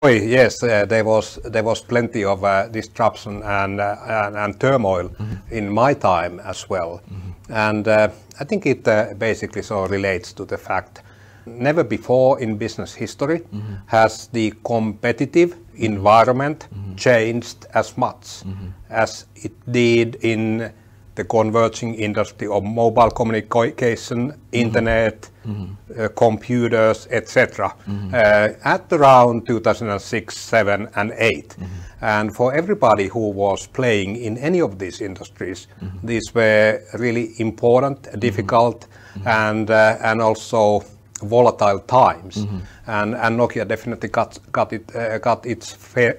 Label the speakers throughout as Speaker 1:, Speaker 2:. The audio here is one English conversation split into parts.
Speaker 1: Yes, there was plenty of disruption and turmoil in my time as well, and I think it basically so relates to the fact never before in business history has the competitive environment changed as much as it did in the converging industry of mobile communication, internet, computers, etc. At around 2006, 7 and 8. And for everybody who was playing in any of these industries, these were really important, difficult, and also volatile times, and Nokia definitely got its fair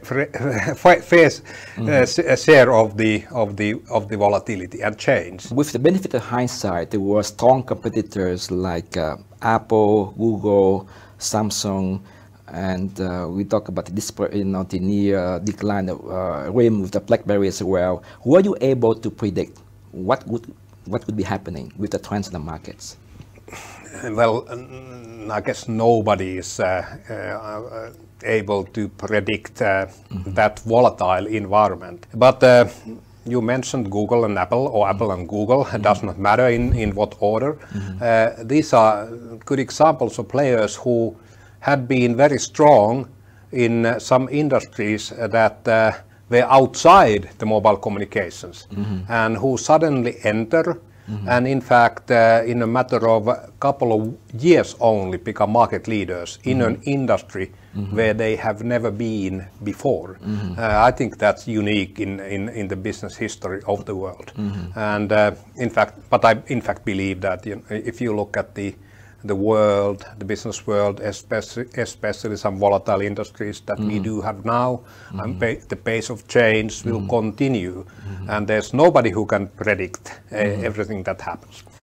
Speaker 1: share of the volatility and change.
Speaker 2: With the benefit of hindsight, there were strong competitors like Apple, Google, Samsung, and we talk about the near decline of RIM with the BlackBerry as well. Were you able to predict what would be happening with the trends in the markets?
Speaker 1: Well, I guess nobody is able to predict that volatile environment. But you mentioned Google and Apple, or Apple and Google. It does not matter in what order. These are good examples of players who had been very strong in some industries that were outside the mobile communications, and who suddenly enter and in fact in a matter of a couple of years only become market leaders in an industry where they have never been before. I think that's unique in the business history of the world. And in fact, but I in fact believe that if you look at the world, the business world, especially some volatile industries that we do have now, the pace of change will continue, and there's nobody who can predict everything that happens.